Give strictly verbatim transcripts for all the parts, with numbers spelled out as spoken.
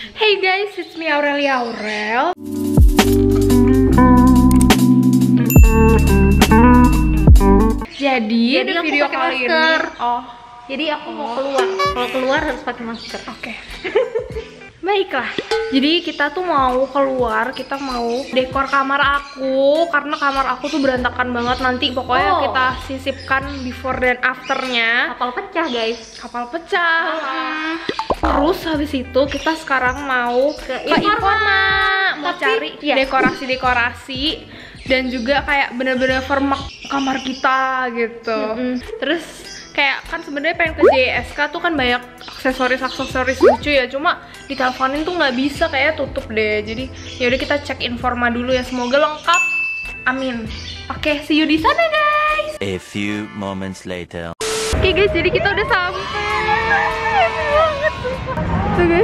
Hey guys, it's me Aurelia Aurel. Jadi, Jadi di aku video pakai kali masker. ini, oh, Jadi aku mau keluar. Kalau keluar harus pakai masker. oke. Baiklah. Jadi kita tuh mau keluar, kita mau dekor kamar aku karena kamar aku tuh berantakan banget. Nanti pokoknya Oh. kita sisipkan before dan afternya. Kapal pecah, guys. Kapal pecah. Hmm. Terus habis itu kita sekarang mau ke, Ke Informa, Informa. mau Tapi, cari iya. dekorasi-dekorasi dan juga kayak bener-bener format kamar kita gitu. Mm-mm. Terus kayak kan sebenarnya pengen ke J S K tuh kan banyak aksesoris-aksesoris lucu ya, cuma diteleponin tuh nggak bisa, kayak tutup deh. Jadi ya udah kita cek Informa dulu ya, semoga lengkap. Amin. Oke, see you di sana guys. A few moments later. Oke guys, jadi kita udah sampai. Tuh guys.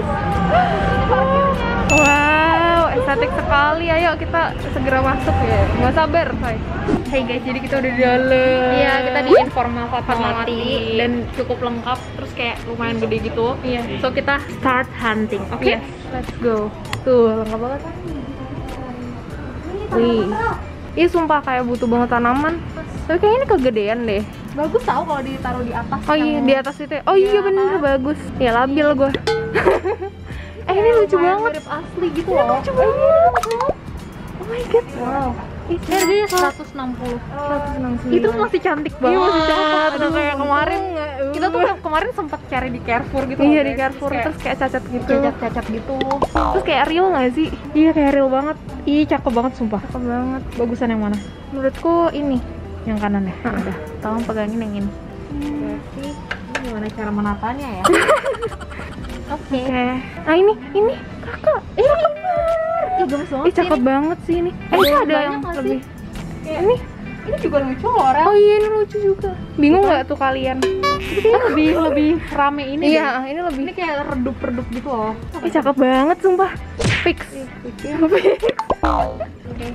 Wow, estetik sekali. Ayo kita segera masuk ya. Nggak sabar, say. Hey guys, jadi kita udah di dalam. Iya, kita di Informa Fatmawati Fatmawati. dan cukup lengkap, terus kayak lumayan gede gitu. Iya. So kita start hunting, oke? Yes, let's go. Tuh, lengkap banget. Wih. Ih, sumpah kayak butuh banget tanaman. Tapi kayaknya ini kegedean deh. Bagus tau kalau ditaruh di atas. Oh iya, di atas itu ya? Oh iya, bener, bagus. Ya, labil gue. Eh, ini lucu banget. Mirip asli gitu loh. Lucu banget. Oh my god. Wow. Ih, Ini harganya seratus enam puluh. seratus enam puluh sembilan. Itu masih cantik banget. Iya, masih cakep. Ada Aduh, kayak kemarin enggak. kita tuh kemarin sempat cari di Carrefour gitu. Iya, loh, di guys. Carrefour Terus terus kayak cacat gitu. kayak cacat-cacat gitu. Terus kayak real nggak sih? Iya, kayak real banget. Ih, cakep banget sumpah. Cakep banget. Bagusan yang mana? Menurutku ini. Yang kanan ya? Hah. Udah, tolong pegangin yang ini. Berarti ini gimana cara menatanya ya? Oke. Oke. Nah, ini, ini kakak. Eh, ih gemes banget. Ih, cakep banget sih ini. Eh, ini Ada ada banyak yang nggak sih? lebih. Kayak- Ini. Ini juga lucu loh, Rel. Oh iya, ini lucu juga. Bingung nggak tuh kalian? Ini lebih lebih rame ini. deh. Iya, ini lebih. Ini kayak redup-redup gitu loh. Ih, cakep banget sumpah. Fix. Oke.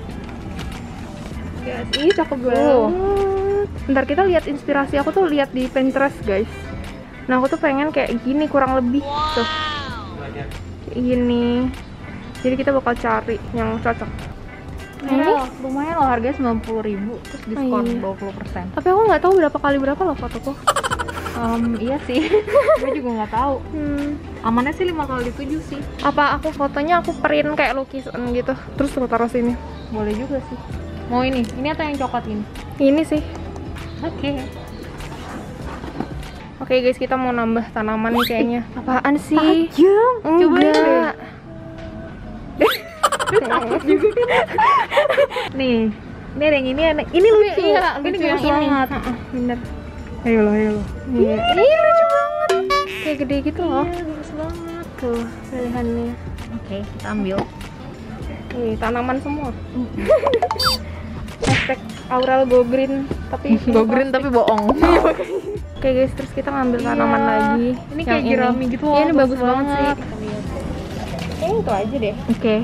Yes, ih cakep banget. Ntar kita lihat inspirasi aku tuh lihat di Pinterest guys. Nah aku tuh pengen kayak gini kurang lebih tuh. Kayak gini. Jadi kita bakal cari yang cocok. Nah, ini. Ini lumayan loh, harganya sembilan puluh ribu terus diskon iya. dua puluh persen. Tapi aku nggak tahu berapa kali berapa loh fotoku. Um, iya sih. Gue juga nggak tahu. Hmm. Amannya sih lima kali tujuh sih. Apa aku fotonya aku print kayak lukisan gitu. Terus aku taruh sini. Boleh juga sih. Mau ini? Ini atau yang coklat ini? Ini sih. Oke. Oke guys, kita mau nambah tanaman nih kayaknya. Apaan sih? Tajam. Cobain Enggak. Nih. Ini ada yang ini, ada- ini lucu. Iya, ini lucu gemes yang ini. banget. Heeh, bener. Ayo lo, ayo lo. Iya. Ih, lucu banget. Kayak gede gitu loh. Iya, bagus banget. Tuh, pilihannya. Oke, kita ambil. Nih, tanaman semua. Hashtag Aurel Go Green, tapi Go green tapi bohong. Oke guys, terus kita ngambil tanaman Iya. lagi. Ini Yang kayak jerami gitu loh. Iya, ini bagus banget sih. Kita lihat. Kayaknya itu aja deh. Oke.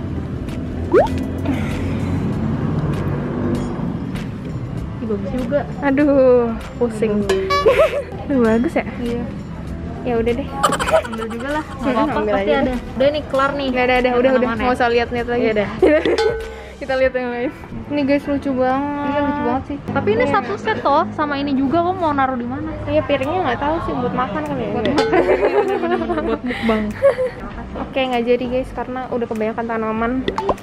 Ih, bagus juga. Aduh, pusing. Aduh, bagus ya? Iya. Ya udah deh. Ambil juga lah. Ya, Nggak apa-apa, ambil pasti aja ada. Udah nih kelar nih. Udah, udah, udah, udah, udah. Tanamannya. Nggak usah lihat-lihat lagi. Iya, dah. Kita lihat yang lain. Ini guys lucu banget. Iya, lucu banget sih. Tapi ini Iya. satu set toh, sama ini juga kok mau naruh di mana? Iya, piringnya nggak tahu sih buat makan kali ya. Buat buat mukbang. Oke, nggak jadi guys karena udah kebanyakan tanaman.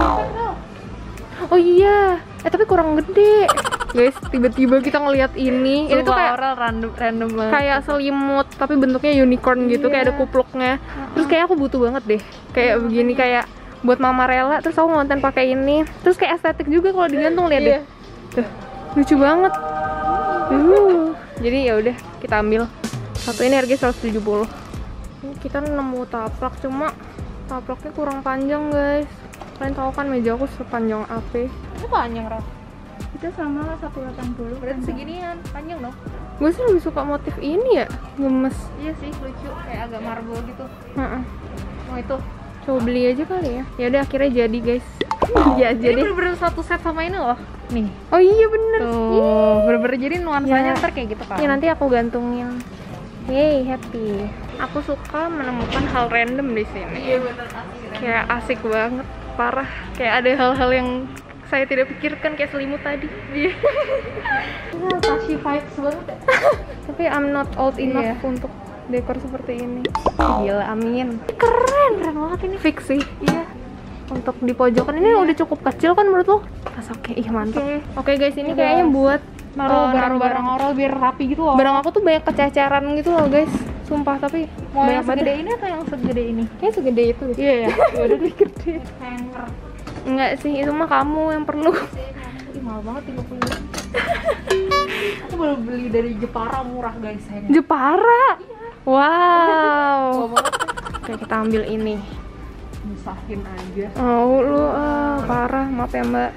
Oh iya, eh tapi kurang gede. Guys, tiba-tiba kita ngelihat ini. Ini tuh kayak orang random random banget. kayak selimut tapi bentuknya unicorn gitu, Iya. kayak ada kupluknya. Terus kayak aku butuh banget deh. Kayak begini kayak buat mama rela, terus aku ngonten pakai ini. Terus kayak estetik juga kalau digantung, lihat deh. Tuh, lucu banget. Uh. Jadi ya udah kita ambil. Satu ini harganya seratus tujuh puluh. Ini kita nemu taplak, cuma taplaknya kurang panjang, guys. Kalian tahu kan meja aku sepanjang A P. Itu panjang, Raf. Kita sama lah seratus delapan puluh. Berarti seginian, panjang dong. Gue sih lebih suka motif ini ya, gemes. Iya sih, lucu, kayak agak marble gitu. Heeh. Mau itu. Coba beli aja kali ya. Ya udah akhirnya jadi, guys. Ya Ini jadi. bener-bener satu set sama ini loh. Nih. Oh iya bener. Tuh, bener-bener jadi nuansanya Ya. ntar kayak gitu kan. Ya nanti aku gantungin. Yeay, happy. Aku suka menemukan hal random di sini. Iya bener, Kayak asik banget, parah. Kayak ada hal-hal yang saya tidak pikirkan kayak selimut tadi. Iya. Tashi vibes banget ya. Tapi I'm not old enough Iya. untuk dekor seperti ini. Gila, amin. Keren, keren banget ini. Fix sih. Iya. Untuk di pojokan ini udah cukup kecil kan menurut lo? Pas oke, ih mantap. Oke. Oke guys, ini Udah. kayaknya buat Naruh eh, barang-barang oral biar rapi gitu loh. Barang aku tuh banyak kececeran gitu loh guys. Sumpah, tapi Mau banyak yang segede banget. ini atau yang segede ini? Kayak segede itu deh. Iya ya. Ya udah deh gede. Hanger. Enggak sih, itu mah kamu yang perlu. Ih, mahal banget tiga puluh ribu. Aku baru beli dari Jepara, murah guys sayangnya. Jepara. Wow. Mahal banget. Oke, kita ambil ini. Nyusahin aja. Oh, lu ah, parah, maaf ya, Mbak.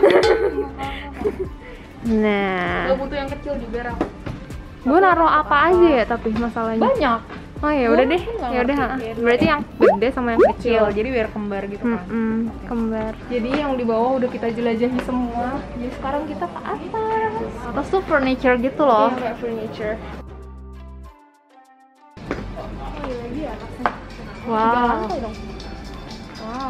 Nah, Gak butuh yang kecil juga, Ram. gue naruh apa aja ya tapi masalahnya. Banyak. Oh ya udah Gua deh, nggak ya udah. ngerti. ha. Ya, Berarti yang gede sama yang kecil. Kecil, jadi biar kembar gitu kan. Mm-mm, kembar. Jadi yang di bawah udah kita jelajahi semua. Jadi sekarang kita ke atas. Atas tuh furniture gitu loh. Iya, kayak furniture. Wow. Wow.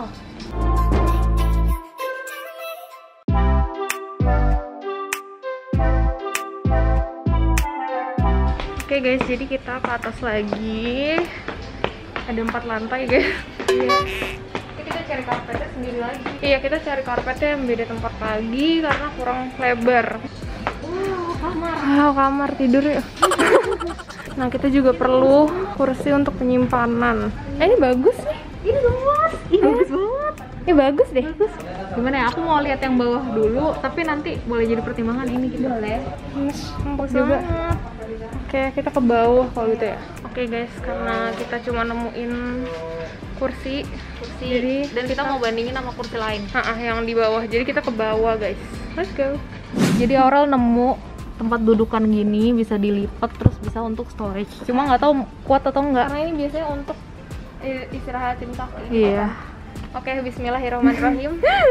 Oke guys, jadi kita ke atas lagi. Ada empat lantai guys. Iya. Kita cari karpetnya sendiri lagi. Iya, kita cari karpetnya yang beda tempat lagi karena kurang lebar. Wow, kamar. Wow, kamar tidur ya. Nah, kita juga perlu kursi untuk penyimpanan. Eh, ini bagus nih. Ini luas. Ih, bagus banget. Ini bagus deh. Gimana ya? Aku mau lihat yang bawah dulu, tapi nanti boleh jadi pertimbangan ini gitu. Boleh. Empuk juga. Oke, kita ke bawah kalau gitu ya. Oke guys, karena kita cuma nemuin kursi, kursi. Jadi Dan kita mau bandingin sama kursi lain. ah yang di bawah. Jadi kita ke bawah guys. Let's go. Jadi Aurel nemu tempat dudukan gini bisa dilipat terus bisa untuk storage. Cuma nggak tahu kuat atau enggak. Karena ini biasanya untuk i- istirahatin kaki. Iya. Oke, bismillahirrahmanirrahim.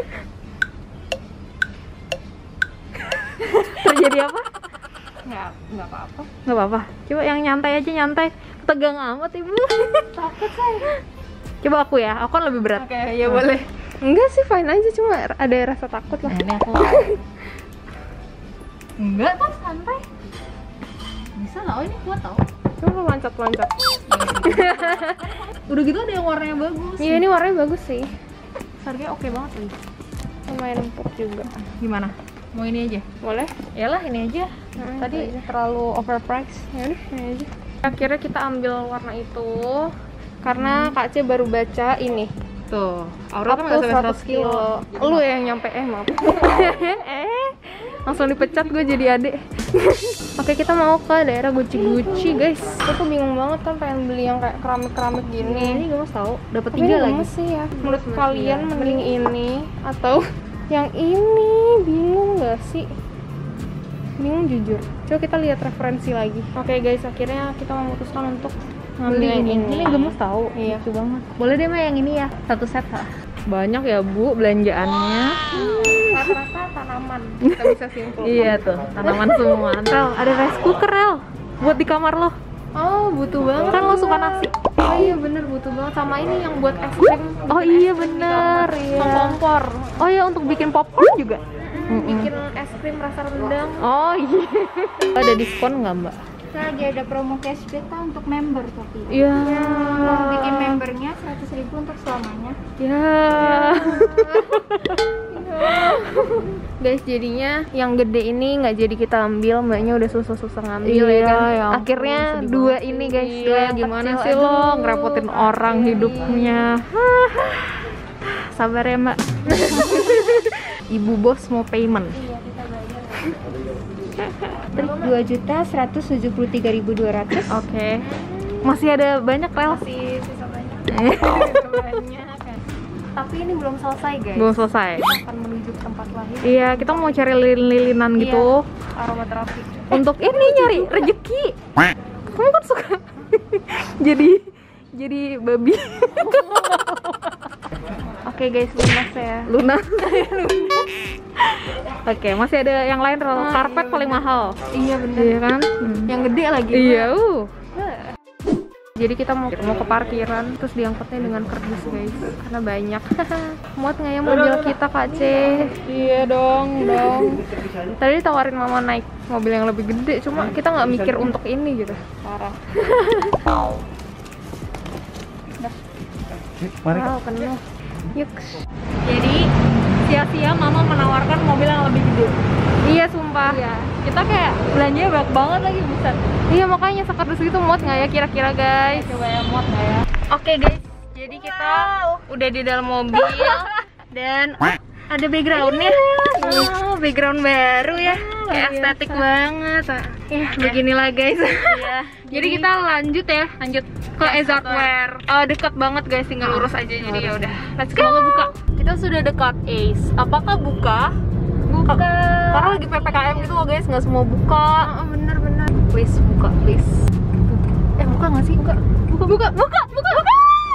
Terjadi apa? Nggak, nggak apa-apa. Nggak apa-apa. Coba yang nyantai aja, nyantai. Tegang amat ibu. Takut saya. Coba aku ya, aku kan lebih berat. Oke, ya boleh. Enggak sih, fine aja, cuma ada rasa takut lah. Nah, ini aku. Enggak kok, santai. Bisa tau, ini kuat tau. Coba loncat-loncat. Udah gitu ada yang warnanya bagus. Iya, ini warnanya bagus sih. Harganya oke banget nih. Lumayan empuk juga. Gimana? Mau ini aja? Boleh? Yalah ini aja. Hmm, Tadi itu aja. terlalu overpriced. Ya udah, ini aja. Akhirnya kita ambil warna itu karena Kak C baru baca ini. Tuh, Up Aurel kan to nggak sampai seratus seratus kilo. Lu yang nyampe eh maaf. eh langsung dipecat gue jadi adek. Oke, kita mau ke daerah Gucci-Gucci guys. Aku tuh bingung banget kan pengen beli yang kayak keramik-keramik gini. Ini gemes tau, dapat Tapi tiga ini lagi. gemes sih ya. Menurut Gemes, kalian iya. mending ini atau yang ini? Bingung gak sih? Bingung jujur. Coba kita lihat referensi lagi. Oke guys, akhirnya kita memutuskan untuk ngambil Beli yang ini. ini. Ini gemes tau, Iya. lucu banget. Boleh deh mah yang ini ya, satu set lah. Banyak ya bu belanjaannya. Rata-rata tanaman. Kita bisa simpulkan. Iya tuh, tanaman semua. Rel, ada rice cooker Rel, buat di kamar lo. Oh, butuh banget. Kan lo suka nasi. Oh iya bener, butuh banget. Sama ini yang buat es krim. Oh Bikin iya es krim di bener, kamar. iya. Sama kompor. Oh ya untuk bikin popcorn juga. Bikin es krim rasa rendang. Oh iya. Ada diskon nggak mbak? Kita lagi ada promo cashback kan untuk member tapi. Iya. Mau bikin membernya seratus ribu untuk selamanya. Ya. Guys, jadinya yang gede ini nggak jadi kita ambil, mbaknya udah susah-susah ngambil Iya, ya kan. ya ampun, Akhirnya sedih dua banget. ini guys. Iya, dua yang gimana kecil, sih lo aduh. ngerepotin orang hidupnya. Sabar ya mbak. Ibu bos mau payment. dua juta seratus tujuh puluh tiga ribu dua ratus. Oke. Masih ada banyak rel. Masih sisa banyak. Sisa banyak kan. Tapi ini belum selesai guys. Belum selesai. Kita akan menuju ke tempat lain. Iya, kita mau cari lilin-lilinan gitu. Aromaterapi. Untuk ini nyari rezeki. Kamu kan suka jadi jadi babi. Oke guys, lunas ya. Luna. Oke, masih ada yang lain rel. Ah, Karpet iya paling bener. mahal. Iya bener. Iya kan? Hmm. Yang gede lagi. Iya, Mbak. uh. Jadi kita mau mau ke parkiran, terus diangkutnya dengan kardus guys, karena banyak. Muat nggak ya mobil kita Kak C? Iya dong, dong. Tadi tawarin mama naik mobil yang lebih gede, cuma kita nggak mikir untuk ini gitu. Parah. Wow, penuh. Yuk. Jadi sia-sia mama menawarkan mobil yang lebih gede. Iya sumpah. Iya. Kita kayak belanjanya banyak banget lagi bisa. Iya makanya sekardus gitu muat nggak ya kira-kira guys? Coba ya muat nggak ya? Oke guys, jadi kita udah di dalam mobil dan ada backgroundnya. Oh, background baru ya, kayak estetik banget. Ya beginilah guys. Iya. Jadi kita lanjut ya, lanjut ke Ezartware. Oh, dekat banget guys, tinggal lurus aja. Jadi ya udah, let's go. Semoga buka. Kita sudah dekat Ace. Apakah buka? Buka. Karena lagi P P K M gitu loh guys, nggak semua buka. Oh, bener-bener. Please buka, please. Eh buka nggak sih? Buka. Buka. Buka. Buka. Buka. Buka.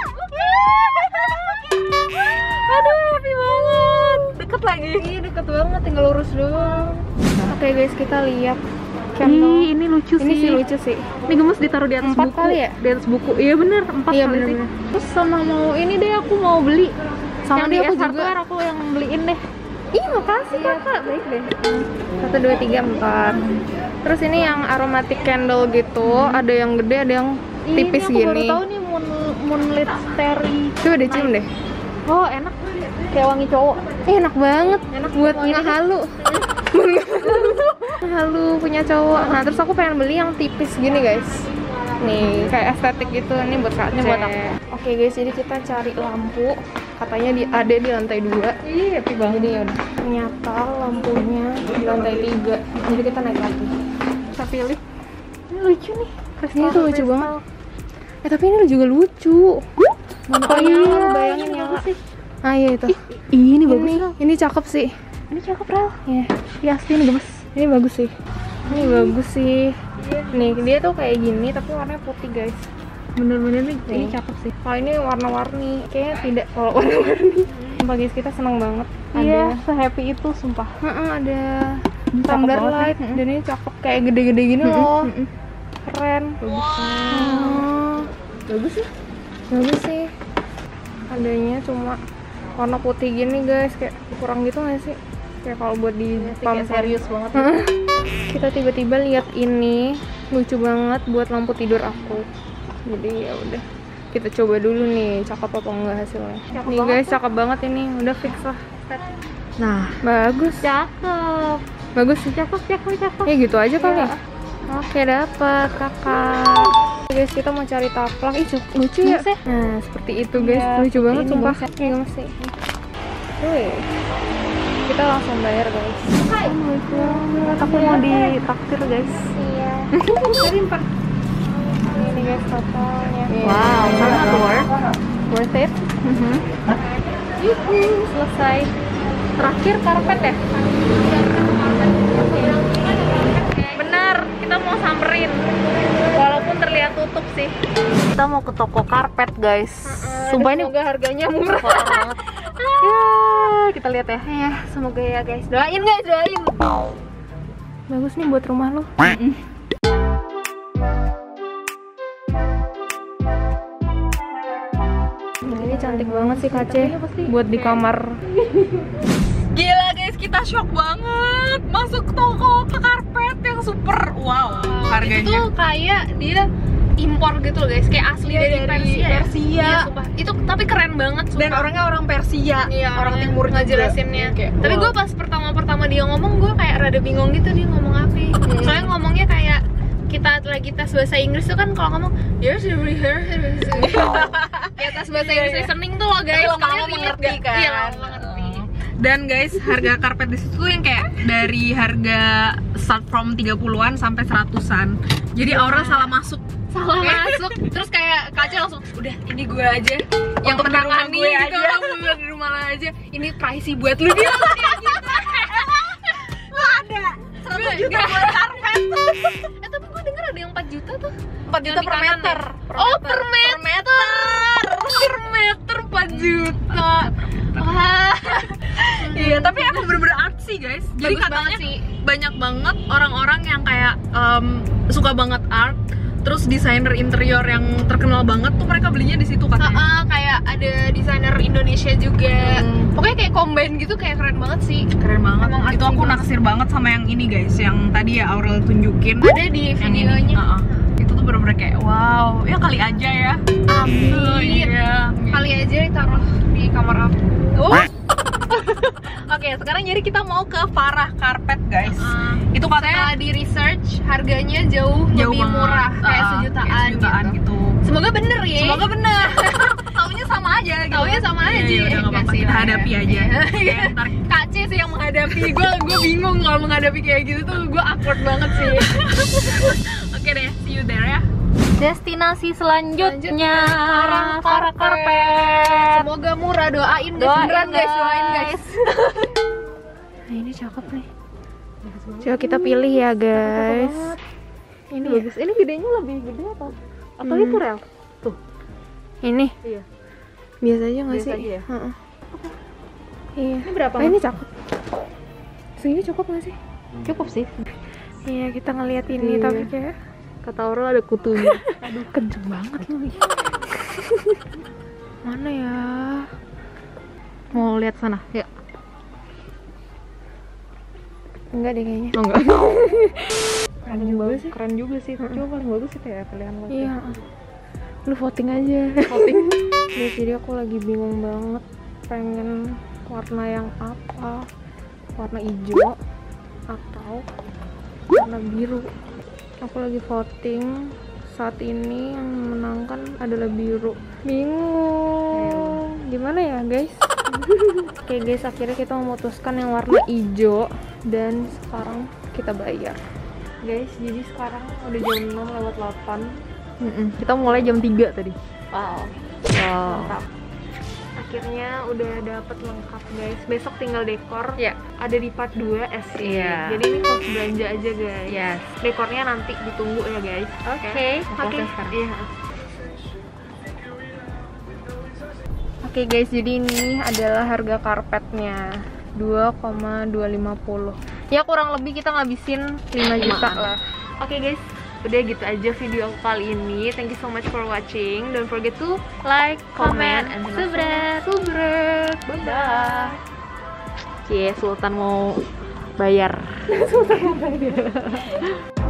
Aduh, happy banget. Deket lagi. Iya deket banget, tinggal lurus doang. Oke guys, kita lihat. Ih, ini lucu Ini sih. sih lucu sih. Ini gemes ditaruh di atas Empat buku. kali ya? Di atas buku. Iya bener, empat Iya, kali sih. bener-bener. Terus sama mau ini deh, aku mau beli. Sama Yang di di aku Ezartware juga. aku yang beliin deh. Ih, makasih kakak, baik deh. Satu, dua, tiga, empat. Terus ini yang aromatic candle gitu, ada yang gede, ada yang tipis ini aku gini. baru tahu nih moon, moonlit starry. Coba deh cium deh. Oh enak, kayak wangi cowok. Eh, enak banget. Enak buat wangi ngehalu. Ngehalu punya cowok. Nah, terus aku pengen beli yang tipis gini guys. Nih, kayak estetik gitu. Ini buat Kak C. Ini buat aku. Oke guys, jadi kita cari lampu. Katanya di ada di lantai dua. Iya, happy banget. Jadi ya udah. Ternyata lampunya di lantai tiga. Jadi kita naik lagi. Kita pilih. Ini lucu nih. Ini tuh lucu banget. Eh tapi ini juga lucu. Mana oh iya, lu bayangin ya Kak. Ah iya itu. Ih, ini bagus. Ini, ini cakep sih. Ini cakep Rel. Iya. Iya asli ini gemes. Ini bagus sih. Ini bagus sih. Nih dia tuh kayak gini tapi warnanya putih guys. Bener-bener nih. Nih. Ini cakep sih. Kalau ini warna-warni, kayaknya tidak kalau warna-warni. Sumpah guys, kita senang banget. Iya, Ada, se-happy itu sumpah. Heeh, ada Cakep thunder banget light. sih. Dan ini cakep kayak gede-gede gini loh. Mm-mm. Keren. Bagus. Oh. Bagus sih. Bagus sih. Adanya cuma warna putih gini guys, kayak kurang gitu nggak sih? Kayak kalau buat di pam Kayak serius banget. Kita tiba-tiba lihat ini lucu banget buat lampu tidur aku. Jadi ya udah, kita coba dulu nih cakep apa enggak hasilnya. Cakep Nih banget guys, tuh. cakep banget ini, udah fix lah. Nah, Bagus, cakep. bagus sih. Cakep, cakep, cakep. Ya gitu aja kali. Iya. Ya? Oke dapet kakak. Guys, kita mau cari taplak. Ih cu- lucu ya. Gemes ya? Nah seperti itu guys, Iya, lucu seperti banget ini, sumpah. gemes Iya gemes sih. Wih. Kita langsung bayar guys. Assalamualaikum. Aku mau ditaktir guys. Iya. Ini guys totalnya. Wow, sangat worth. Worth it. Yuhu, selesai. Terakhir karpet ya? Benar, kita mau samperin. Walaupun terlihat tutup sih. Kita mau ke toko karpet guys. Sumpah ini semoga harganya murah. kotor banget. Ya, kita lihat ya. Ya, semoga ya guys. Doain guys, doain. Bagus nih buat rumah lu. Nah, ini cantik banget sih Kak C buat di kamar. Gila guys, kita shock banget masuk toko karpet yang super wow harganya. Itu kayak dia impor gitu loh guys, kayak asli Iya, dari, dari Persia. ya? Persia. Iya, sumpah. Itu tapi keren banget sumpah. Dan orangnya orang Persia, Iya, orang orangnya timur juga. ngejelasinnya. Kayak, Tapi wow. gue pas pertama-pertama dia ngomong, gue kayak rada bingung gitu dia ngomong apa. Hmm. Soalnya ngomongnya kayak kita lagi tes bahasa Inggris tuh kan kalau ngomong yes every here ya tes bahasa Inggris listening tuh loh guys. Tapi lama-lama Kalian inget mengerti gak? kan? Iya, lama-lama mengerti. Dan guys, harga karpet di situ yang kayak dari harga start from tiga puluhan sampai seratusan. Jadi Iya. Aura salah masuk. Salah masuk, terus kayak kaca langsung udah ini gue aja yang Untuk di rumah menangani gue gitu, aja. udah di rumah lo aja. Ini pricey buat lu dia langsung kayak gitu. seratus juta buat karpet. Eh tapi gue denger ada yang empat juta tuh. empat juta Yang di per kanan meter. ya? Oh per meter. Per meter empat juta. Wah. Iya, tapi emang bener-bener artsy guys. Jadi Bagus katanya banget sih. banyak banget orang-orang yang kayak em, suka banget art, terus desainer interior yang terkenal banget tuh mereka belinya di situ katanya. Uh, uh, kayak ada desainer Indonesia juga. Hmm. Pokoknya kayak combine gitu, kayak keren banget sih. Keren banget. Emang Itu aku naksir banget sama yang ini guys, yang tadi ya Aurel tunjukin. Ada di Yang videonya. ini. Uh-uh. Itu tuh bener-bener kayak wow, ya kali aja ya. Amin. Oh, iya. Kali aja ditaruh di kamar aku. Oh. Oke, sekarang jadi kita mau ke Farah Carpet guys. Uh, Itu katanya Setelah di research harganya jauh, jauh lebih banget. murah, kayak Uh-uh, sejutaan, kayak sejutaan gitu. gitu. Semoga bener ya. Semoga bener. Taunya sama aja gitu. Taunya sama aja. Ya, ya udah nggak apa-apa, kita hadapi aja. Iya. Ntar Kak C sih yang menghadapi. Gue gue bingung kalau menghadapi kayak gitu tuh, gue awkward banget sih. oke deh, see you there ya. Destinasi selanjutnya Farah Farah Carpet. Semoga murah, doain guys. Doain, Beneran guys, guys. doain guys. Nah ini cakep nih. Coba kita pilih ya guys. Ini ya? Bagus. Ini gedenya lebih gede apa? Atau Hmm. itu rel? Tuh. Ini Iya. biasa aja nggak Biasa sih? aja ya? Heeh. Iya. Ini berapa? Ah, ini cakep. Segini cukup nggak sih? Cukup sih. Iya kita ngeliat ini Iya. tapi kayak Kata Aurel ada kutunya. aduh kenceng banget loh. Mana ya? Mau lihat sana? Ya. Enggak deh kayaknya. Oh enggak. Keren juga sih. Keren juga sih. Cuma paling bagus itu ya pilihan lo. Iya. Lu voting aja. Voting. Ya, jadi aku lagi bingung banget pengen warna yang apa, warna hijau atau warna biru. Aku lagi voting, saat ini yang memenangkan adalah biru. Bingung gimana ya guys. Oke guys, akhirnya kita memutuskan yang warna hijau dan sekarang kita bayar guys. Jadi sekarang udah jam enam lewat delapan. Mm-mm. Kita mulai jam tiga tadi. Wow, Wow. mantap. Akhirnya udah dapet lengkap guys. Besok tinggal dekor. Ya. Ada di part dua S. Iya. Jadi ini kos belanja aja guys. Yes. Dekornya nanti ditunggu ya guys. Oke. Oke. Oke. Sekarang. Iya. Oke guys, jadi ini adalah harga karpetnya dua koma dua lima nol. Ya kurang lebih kita ngabisin lima juta lah. Oke guys, udah gitu aja video aku kali ini. Thank you so much for watching. Don't forget to like, comment, and subscribe. Subscribe. Bye bye. Cie, Sultan mau bayar.